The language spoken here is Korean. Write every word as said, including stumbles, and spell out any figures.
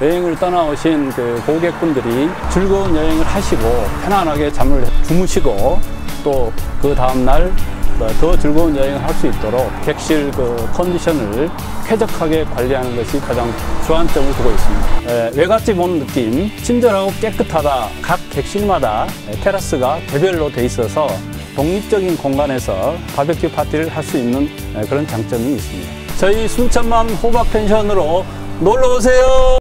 여행을 떠나오신 그 고객분들이 즐거운 여행을 하시고 편안하게 잠을 주무시고 또 그 다음날 더 즐거운 여행을 할 수 있도록 객실 그 컨디션을 쾌적하게 관리하는 것이 가장 주안점을 두고 있습니다. 에, 외갓집 온 느낌, 친절하고 깨끗하다. 각 객실마다 테라스가 개별로 돼 있어서 독립적인 공간에서 바베큐 파티를 할 수 있는 그런 장점이 있습니다. 저희 순천맘 호박 펜션으로 놀러 오세요.